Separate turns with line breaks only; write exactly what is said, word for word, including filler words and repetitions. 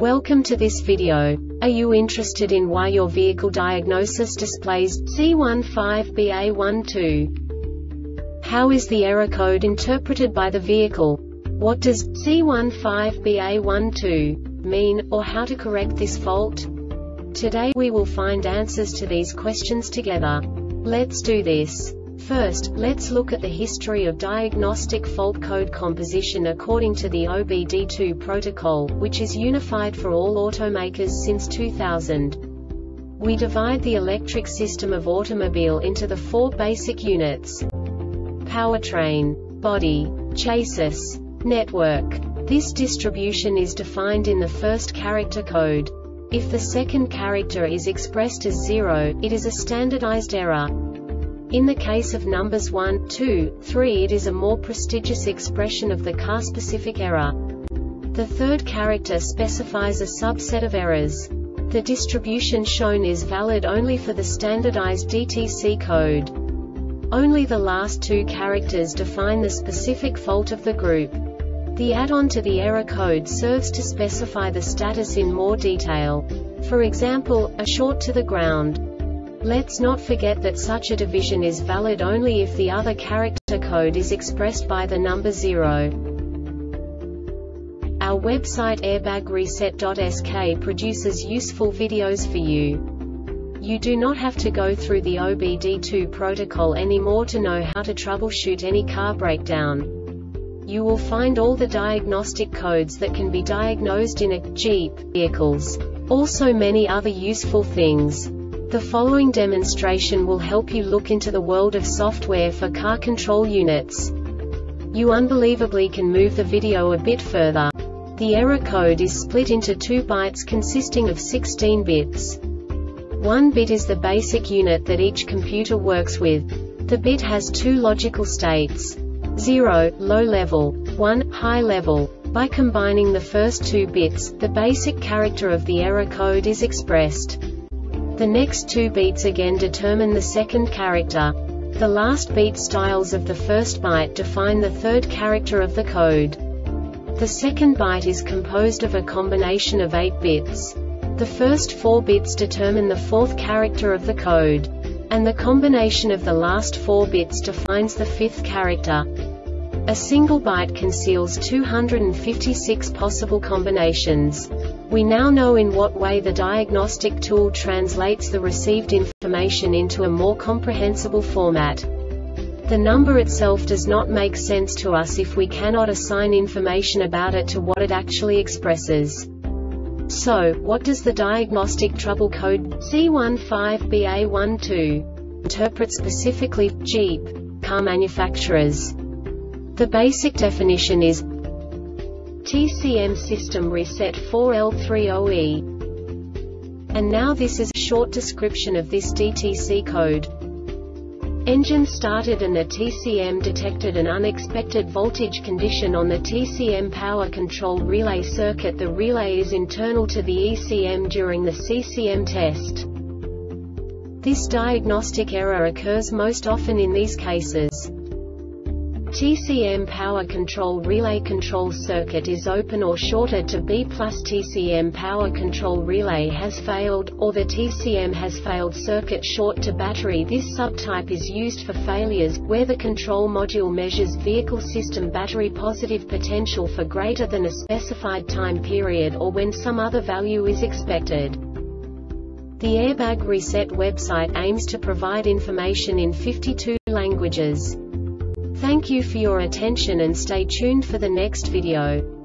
Welcome to this video. Are you interested in why your vehicle diagnosis displays C one five B A one two? How is the error code interpreted by the vehicle? What does C one five B A one two mean, or how to correct this fault? Today we will find answers to these questions together. Let's do this. First, let's look at the history of diagnostic fault code composition according to the O B D two protocol, which is unified for all automakers since two thousand. We divide the electric system of automobile into the four basic units: powertrain, body, chassis, network. This distribution is defined in the first character code. If the second character is expressed as zero, it is a standardized error. In the case of numbers one, two, three, it is a more prestigious expression of the car-specific error. The third character specifies a subset of errors. The distribution shown is valid only for the standardized D T C code. Only the last two characters define the specific fault of the group. The add-on to the error code serves to specify the status in more detail. For example, a short to the ground. Let's not forget that such a division is valid only if the other character code is expressed by the number zero. Our website airbag reset dot S K produces useful videos for you. You do not have to go through the O B D two protocol anymore to know how to troubleshoot any car breakdown. You will find all the diagnostic codes that can be diagnosed in a Jeep vehicles. Also many other useful things. The following demonstration will help you look into the world of software for car control units. You unbelievably can move the video a bit further. The error code is split into two bytes consisting of sixteen bits. One bit is the basic unit that each computer works with. The bit has two logical states: zero, low level, one, high level. By combining the first two bits, the basic character of the error code is expressed. The next two beats again determine the second character. The last beat styles of the first byte define the third character of the code. The second byte is composed of a combination of eight bits. The first four bits determine the fourth character of the code. And the combination of the last four bits defines the fifth character. A single byte conceals two hundred fifty-six possible combinations. We now know in what way the diagnostic tool translates the received information into a more comprehensible format. The number itself does not make sense to us if we cannot assign information about it to what it actually expresses. So, what does the diagnostic trouble code C one five B A one two interpret specifically for Jeep car manufacturers? The basic definition is T C M system reset four L three O E. And now this is a short description of this D T C code. Engine started and the T C M detected an unexpected voltage condition on the T C M power control relay circuit. The relay is internal to the E C M during the C C M test. This diagnostic error occurs most often in these cases: T C M power control relay control circuit is open or shorted to B plus T C M power control relay has failed, or the T C M has failed circuit short to battery. This subtype is used for failures where the control module measures vehicle system battery positive potential for greater than a specified time period, or when some other value is expected. The Airbag Reset website aims to provide information in fifty-two languages. Thank you for your attention and stay tuned for the next video.